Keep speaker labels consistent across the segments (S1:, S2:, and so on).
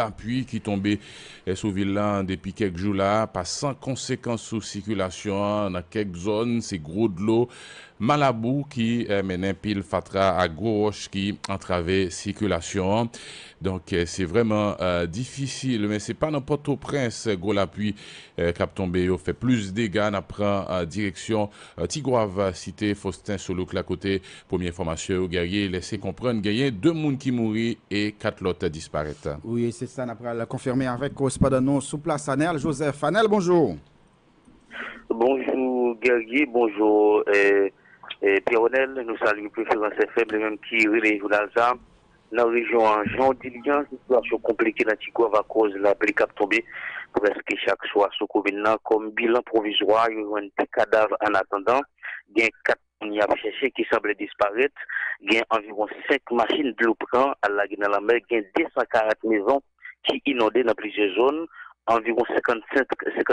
S1: la pluie qui tombait sur ville là depuis quelques jours là, pas sans conséquences sur circulation dans quelques zones, c'est gros de l'eau. Malabou qui mène un pile fatra à gauche qui entravait circulation. Donc c'est vraiment difficile, mais c'est pas n'importe au prince gros la pluie cap tombé, fait plus de dégâts, on prend direction Tigouave cité Faustin Solouk la côté première formation au guerrier laissez comprendre gagné deux monde qui mourit et quatre autres disparaissent.
S2: Oui, c'est ça, on a le confirmer avec correspondant sous place Anel, Joseph. Anel, bonjour.
S3: Bonjour Guerrier, bonjour Pierronel, nous saluons préférence FM, les mêmes qui relèvent journal ça. Dans la région en Jean Dilian, situation compliquée dans Tigouave à cause de la pluie qui a tombé presque chaque soir sur commune comme bilan provisoire, il y a un cadavre en attendant, il y a 4 personnes à chercher qui semblent disparaître, il y a environ 5 machines de l'eau à la dans la mer, il y a 240 maisons qui inondées dans plusieurs zones, environ 55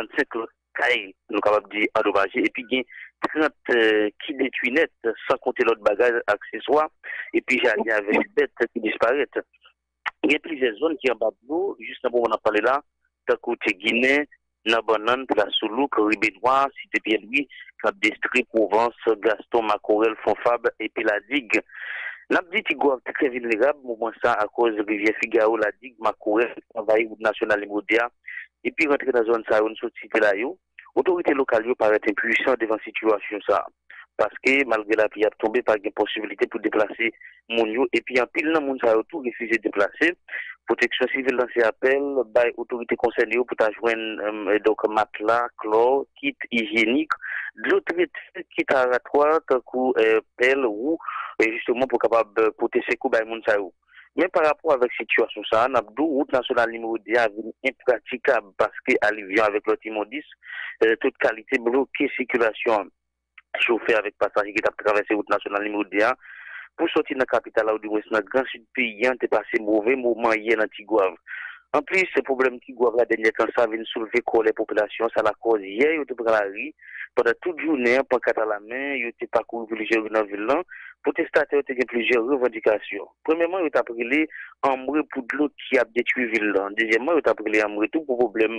S3: cailles, nous capables de dire endommagées, et puis il y a 30 qui détruisent net, sans compter l'autre bagage accessoire, et puis il y avait 7 qui disparaissent. Il y a plusieurs zones qui sont en bas de l'eau, juste avant on a parlé là, d'un côté Guinée, Nabanan, Place Soulouk, Ribédois, Cité Pierre-Louis, Cap d'Estrie, Provence, Gaston, Macorel, Fonfab, et puis la digue. N'a dit Tigouave très vulnérable, moment ça à cause de Rivière Figaro, la digue, Macorel, envahi route nationale immédiat, et puis rentrer dans la zone ça, on se cité là, autorité locale paraît impuissant devant la situation ça. Parce que malgré la pluie a tombé, pas de possibilité pour déplacer mon yo, et puis en pile dans mon ça tout refusé de déplacer. Protection civile lancé appel, by autorité concernée pour joindre donc matelas, chlore, kit hygiénique, de l'autre kit aératoire, pelle ou justement pour capable porter ses coups by mon ça. Mais par rapport avec la situation ça, Nabdou, route nationale numéro 10 a devenu impraticable parce que vient avec le Timon 10, toute qualité bloquée circulation chauffeur avec passagers qui ont traversé route nationale numéro 10 pour sortir dans la capitale ou du moins dans le grand sud pays, on a passé mauvais moment hier dans Tigouave. En plus, ce problème Tigouave la dernière temps, ça vient soulever quoi les populations, ça la cause hier, ils étaient dans la rue, pendant toute journée, pancarte à la main, ils étaient parcouru plusieurs rues dans la ville là, protestataires ont plusieurs revendications. Premièrement, ils ont appelé Ambré pour de l'eau qui a détruit la ville là. Deuxièmement, ils ont appelé Ambré tout pour problème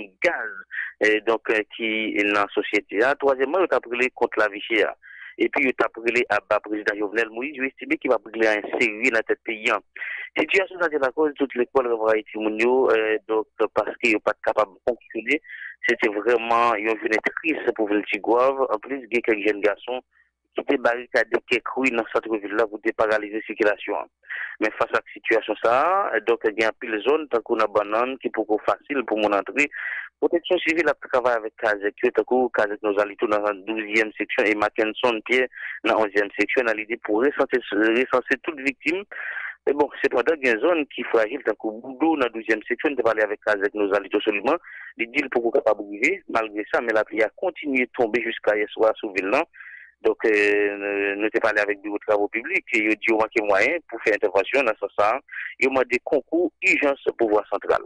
S3: gaz, donc qui est dans la société. Troisièmement, ils ont appelé contre la vie chère. Et puis, il a appelé à bas président Jovenel Moïse, il estimé qu'il va brûler un série dans cette pays. Situation, ça, c'est la cause de toute l'école va être donc, parce qu'il n'est pas capable de fonctionner. C'était vraiment une journée triste pour le Tigouave. En plus, il y a quelques jeunes garçons qui étaient barricadés quelques rues dans cette ville-là pour paralyser la circulation. Mais face à la situation, ça, donc, il y a un pile de zones, tant qu'on a banane, qui est beaucoup facile pour mon entrée. Protection civile a travaillé avec Kazek, Kazek nous a tout dans la 12e section et Mackinson Pierre dans la 11e section, dans l'idée pour recenser toutes les victimes. Mais bon, c'est pendant qu'il y a une zone qui est fragile, tant que Boudou dans la 12e section, on a parlé avec Kazek nous a seulement, les deals pour qu'on capable de bouger, malgré ça, mais la pluie a continué de tomber jusqu'à hier soir sous ville là. Donc, nous avons parlé avec des travaux publics et ils ont dit au manque moyen pour faire intervention dans ce sens. Ils ont des concours urgence pouvoir central.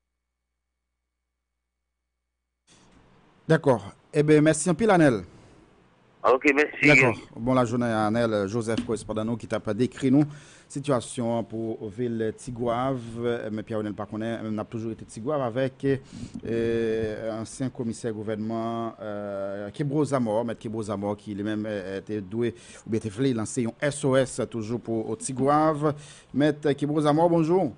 S2: D'accord. Eh bien, merci un peu, Anel.
S3: Ok, merci.
S2: D'accord. Bon, la journée à Anel, Joseph, correspondant qui t'a pas décrit nous situation pour ville Tigouave, mais Pierre-Onel par contre, on a toujours été Tigouave avec ancien commissaire gouvernement Kebro Zamor, maître Kebro Zamor qui lui-même était doué ou bien était voulu lancer un SOS toujours pour Tigouave. Maître Kebro Zamor, bonjour.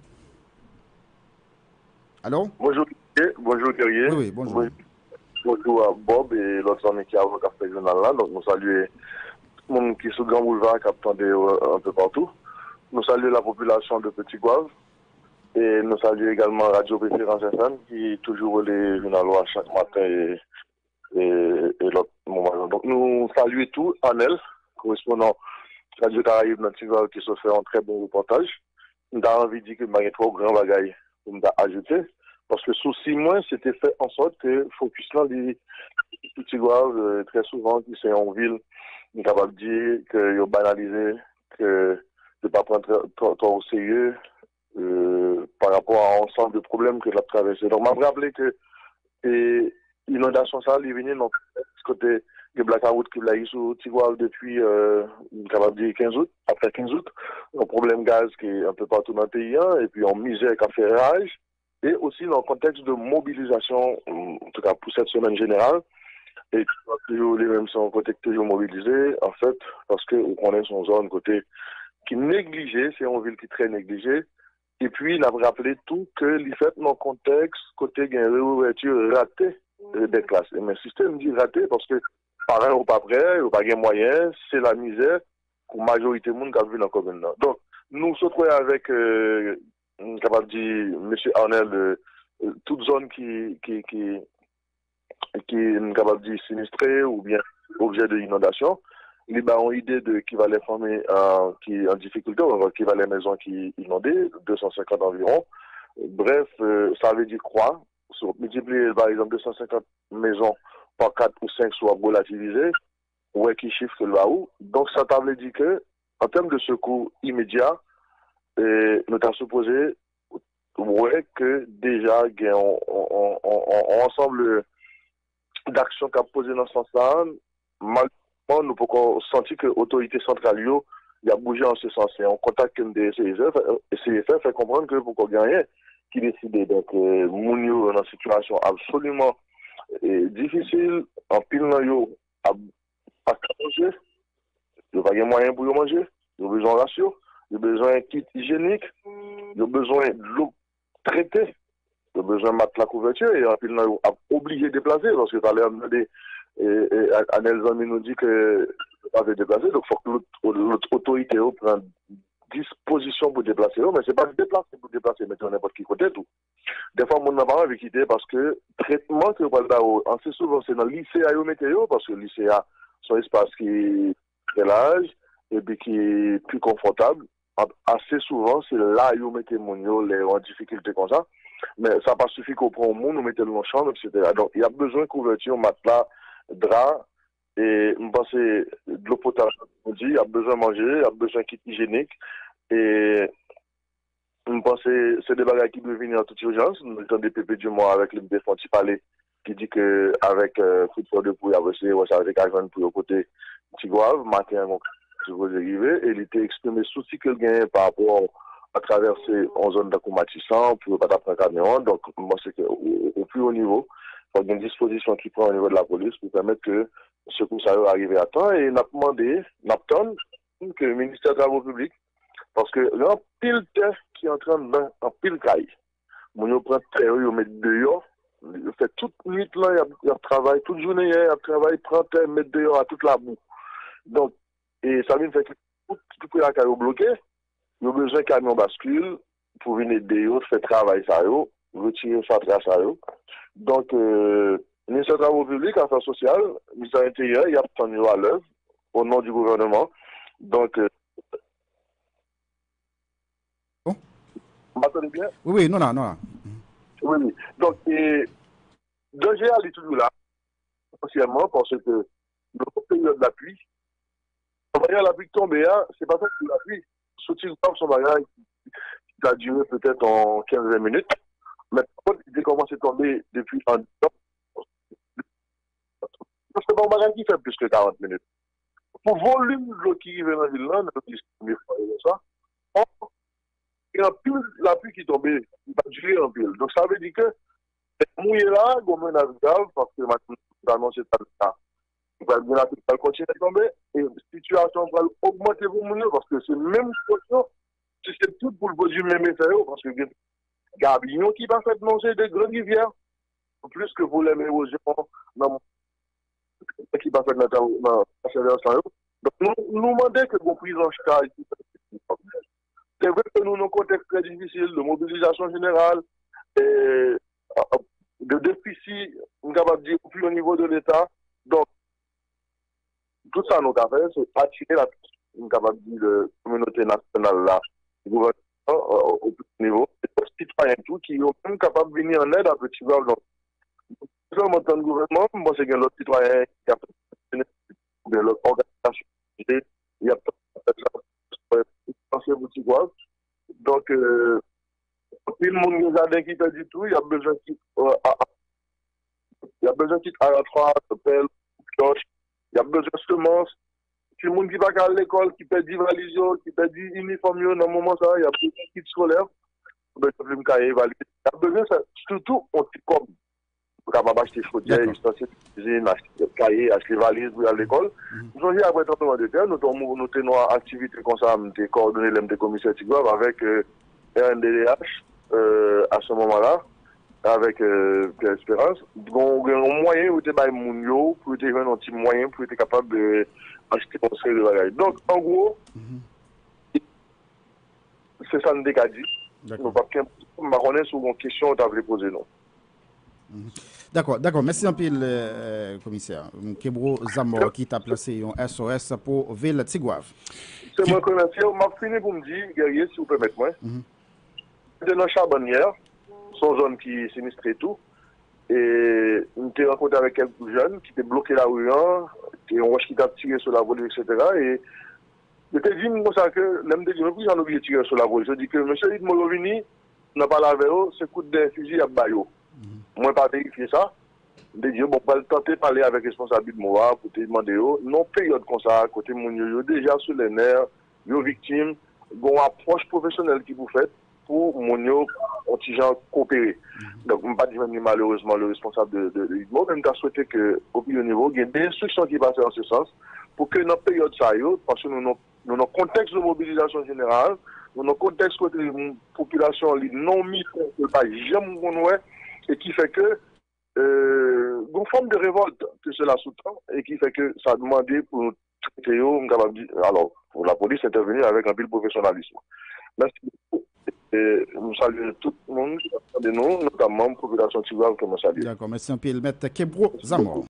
S2: Allô?
S4: Bonjour, bonjour Guerrier.
S2: Oui, bonjour.
S4: Bonjour à Bob et l'autre ami qui a le café journal là. Donc nous saluons tout le monde qui est sur Grand Boulevard, qui attendait un peu partout. Nous saluons la population de Petit Gouave et nous saluons également Radio Préférence FM qui toujours les journaux à chaque matin et l'autre moment. Donc nous saluons tout Anel, correspondant Radio Caraïbe dans Petit Gouave qui se fait un très bon reportage. Nous avons envie de dire que il y a trop grand bagaille pour nous ajouter. Parce que sous 6 mois, c'était fait en sorte que focus là, les Petit Gouave, très souvent, qui sont en ville, on est capable de dire qu'ils ont banalisé, que de ne pas prendre trop au sérieux par rapport à un ensemble de problèmes que l'on a traversé. Donc, je me rappelle que l'inondation, ça, elle est venue dans ce côté de blackout qui l'a eu sur Petit Gouave depuis, on est capable de dire 15 août, après 15 août, un problème gaz qui est un peu partout dans le pays, et puis en misère qui a fait rage. et aussi dans le contexte de mobilisation, en tout cas pour cette semaine générale, et toujours les mêmes sont côté toujours mobilisés, en fait, parce qu'on connaît son zone côté qui négligé, c'est une ville qui est très négligée, et puis il a rappelé tout que les fait dans le contexte côté une réouverture ratée des classes. Et mais système dit raté parce que parents ou pas prêts, ou pas de moyens, c'est la misère pour la majorité de monde qui a vu dans la commune. Donc, nous sommes avec, capable de dire, M. Arnel, toute zone qui est capable de dire sinistrée ou bien objet de inondation, il a une idée de qui va les former qui est en difficulté, qui va les maisons qui inondées, 250 environ. Bref, ça veut dire quoi? Multiplier par exemple 250 maisons par 4 ou 5 soit relativisé, ouais, qui chiffre là où. Donc ça veut dire que, en termes de secours immédiat, nous avons supposé ouais, que déjà, il y a un ensemble d'actions qui a posé dans ce sens-là. Malheureusement, nous pouvons sentir que l'autorité centrale, il a bougé en ce sens. Et on contacte des CFF fait comprendre que pour qu'on gagne, qui décide. Donc, Mounio dans une situation absolument difficile, en pile dans yo, à manger, il n'y a pas de moyen pour manger, il y a besoin de ratio, il y a besoin de kit hygiénique, il y a besoin de l'eau traitée, il y a besoin de mettre la couverture, et en pile dans yo, obligé de déplacer, parce que tout à l'heure, Anel Zami nous dit que ne peut pas se déplacer, donc il faut que l'autre autorité prenne disposition pour déplacer, mais ce n'est pas se déplacer pour déplacer, mais n'importe qui côté tout. Des fois, on n'a pas envie de quitter parce que traitement que on sait souvent, c'est dans le lycée à météo, parce que le lycée a son espace qui est large et puis qui est plus confortable. Assez souvent, c'est là où on met les en difficulté comme ça. Mais ça n'a pas suffi qu'on prend au monde, on mette dans la chambre, etc. Donc, il y a besoin de couverture, matelas, drap, et on pense de l'eau potable. On dit, il y a besoin de manger, il y a besoin de kit hygiénique. Et on pense que c'est des bagages qui doivent venir en toute urgence. Nous avons des PP du mois avec le défense palais qui dit qu'avec football de pouille, avec argent pour le côté Tigouave, matin, je vous arriver, et il était exprimé souci que le gain par rapport à traverser en zone d'accomatissant pour ne pas prendre un camion. Donc, moi, c'est qu'au plus haut niveau, il faut une disposition qui prend au niveau de la police pour permettre que ce coup ça arrive à temps. Et on a demandé, que le ministère des Travaux publics, parce que il y a un pile terre qui est en train de en pile caille. On prend terre, on met dehors, il fait toute nuit là, il travaille, toute journée, il travaille, prend terre, met dehors à toute la boue. Donc, et ça vient fait que tout la caille bloqué, il y a besoin d'un camion bascule pour venir dehors, faire travail ça, retirer ça, ça. Donc, le ministère des Travaux publics, Affaires sociales, le ministère de l'Intérieur, il y a tendu à l'œuvre au nom du gouvernement. Donc, vous m'entendez bien?
S2: Oui, non, non.
S4: Oui. Donc, danger à l'étude là, essentiellement parce que le période de la pluie, la pluie tombée, c'est pas ça que la pluie. Sauter son bagage qui a duré peut-être en 15-20 minutes, mais quand il commence à tomber depuis un temps, c'est pas un bagage qui fait plus que 40 minutes. Pour volume de l'eau qui arrive dans la ville là, nous disons ça, il y a plus la pluie qui tombe, il va durer en pile. Donc ça veut dire que c'est mouillé là, comme un navigable, parce que maintenant, c'est pas le cas. Il va continuer à tomber, et la situation va augmenter pour nous, parce que c'est même situation, c'est tout pour le produit même effet, parce que Gabignon qui va faire manger des grandes rivières, plus que pour les érosions, qui va faire notre donc nous demandons que vous prise en charge. C'est vrai que nous, dans un contexte très difficile de mobilisation générale, et de déficit, on est capable de dire, au plus haut niveau de l'État. Donc, tout ça, nous avons fait, c'est attirer la capable de dire, de communauté nationale, là, le gouvernement, au plus haut niveau, et les citoyens tout, qui sont même capables de venir en aide à Petit Gouave. Donc, en tant que gouvernement, moi, c'est que l'autre citoyen qui a fait de l'autre organisation, il y a Petit Gouave. Donc, tout le monde nous a qui dit tout, il y a besoin de à de pelle, cloche, il y a besoin de semences. Tout le monde qui va à l'école, qui perd 10 valises, qui perd 10 uniformes, dans le moment ça, il y a besoin de kits scolaires. besoin de cahier valide. Il y a besoin surtout on comme pour capable acheter chaudière, acheter cuisine, acheter cahier, acheter valise pour aller à l'école. Nous avons après tremblement de terre, nous tenons activité comme ça, nous avons coordonné les commissaires Tigouave avec RNDDH à ce moment-là, avec Pierre Espérance. Donc, un moyen où tu es mounio, pour te un petit moyen pour être capable d'acheter une série de bagages. Donc, en gros, c'est ça nous dit. Nous ne connaissons pas sur une question que tu avais posée, non.
S2: D'accord. Merci un peu, commissaire. Kebro Zamor qui t'a placé un SOS pour Ville Tigouave.
S4: C'est moi qui remercie. Je vais finir pour me dire, guerrier, si vous permettez moi. De nos charbonnières, son zone qui est sinistrée et tout. Et nous t'ai rencontré avec quelques jeunes qui étaient bloqués la rue, qui ont tiré sur la voile, etc. Et je t'ai dit comme ça que l'homme de Dieu, pourquoi j'en ai oublié de tirer sur la voile? Je dis que monsieur Yves Morovini n'a pas lavé, c'est coup de fusil à Bayo. Moi, pas vérifier ça. Je dis, bon, on va tenter de parler avec le responsable de moi pour te demander, non, période comme ça, côté mon déjà sur les nerfs, les victimes, une approche professionnelle qui vous faites pour mon anti-gens coopérer. Donc, je ne pas dire malheureusement le responsable de l'IDMO, même je souhaité qu'au plus haut niveau, il y ait des instructions qui passent en ce sens pour que dans la période ça, parce que nous avons un contexte de mobilisation générale, nous avons un contexte de la population non mise, pas jamais et qui fait que une forme de révolte que cela sous-tend et qui fait que ça a demandé pour nous traiter, alors pour la police intervenir avec un peu de professionnalisme. Merci beaucoup. Et nous saluons tout le monde, notamment la population tigouave que nous saluons.
S2: D'accord, merci un peu. Maître Kebro Zamor.